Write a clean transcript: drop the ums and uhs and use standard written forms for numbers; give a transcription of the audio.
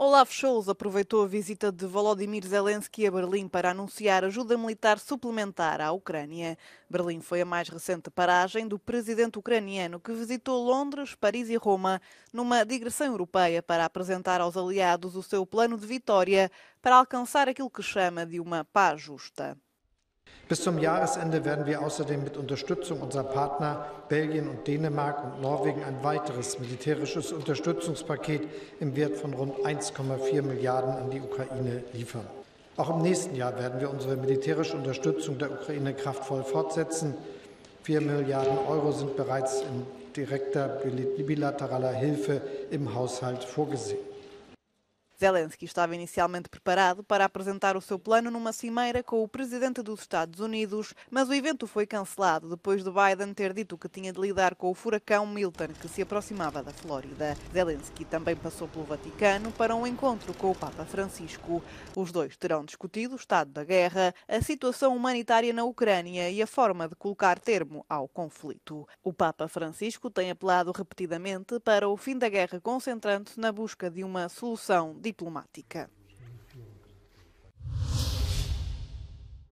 Olaf Scholz aproveitou a visita de Volodymyr Zelensky a Berlim para anunciar ajuda militar suplementar à Ucrânia. Berlim foi a mais recente paragem do presidente ucraniano, que visitou Londres, Paris e Roma numa digressão europeia para apresentar aos aliados o seu plano de vitória para alcançar aquilo que chama de uma paz justa. Bis zum Jahresende werden wir außerdem mit Unterstützung unserer Partner Belgien und Dänemark und Norwegen ein weiteres militärisches Unterstützungspaket im Wert von rund 1,4 Milliarden an die Ukraine liefern. Auch im nächsten Jahr werden wir unsere militärische Unterstützung der Ukraine kraftvoll fortsetzen. 4 Milliarden Euro sind bereits in direkter bilateraler Hilfe im Haushalt vorgesehen. Zelensky estava inicialmente preparado para apresentar o seu plano numa cimeira com o presidente dos Estados Unidos, mas o evento foi cancelado depois de Biden ter dito que tinha de lidar com o furacão Milton, que se aproximava da Flórida. Zelensky também passou pelo Vaticano para um encontro com o Papa Francisco. Os dois terão discutido o estado da guerra, a situação humanitária na Ucrânia e a forma de colocar termo ao conflito. O Papa Francisco tem apelado repetidamente para o fim da guerra, concentrando-se na busca de uma solução diplomática.